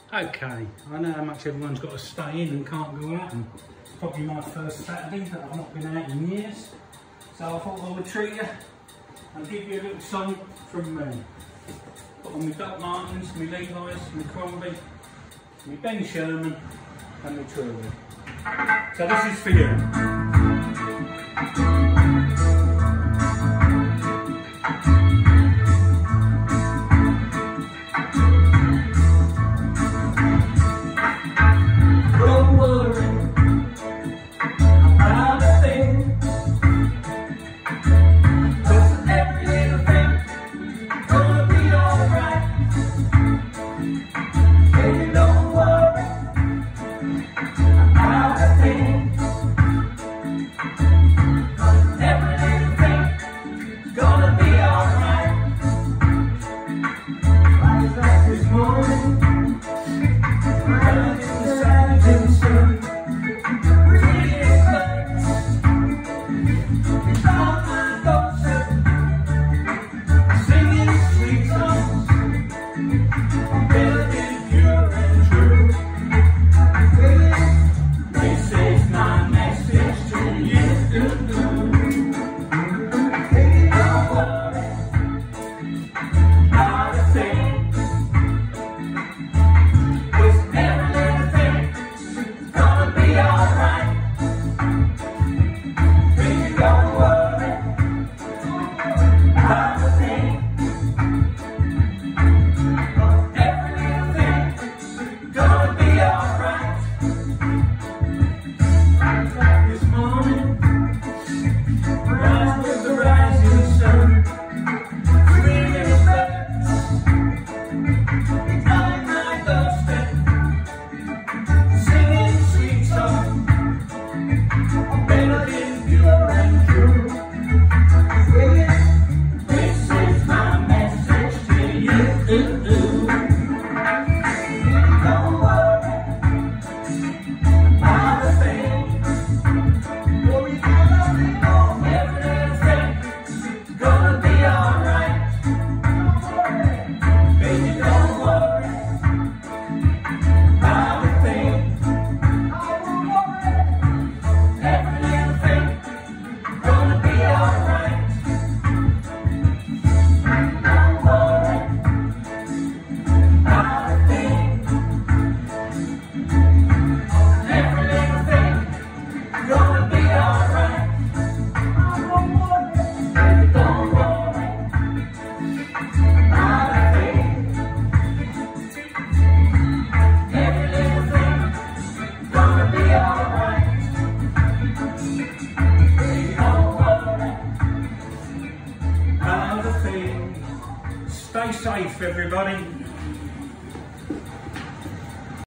Okay, I know how much everyone's got to stay in and can't go out, and it's probably my first Saturday that I've not been out in years. So I thought I would treat you and give you a little song from me. Got on my Doc Martens, my Levi's, my Crombie, my Ben Sherman and my Truly. So this is for you. Stay safe, everybody.